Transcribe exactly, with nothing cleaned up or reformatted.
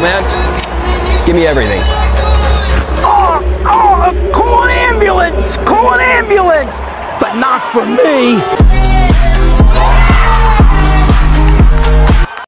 man. Give me everything. Oh, oh, call an ambulance! Call an ambulance! But not for me!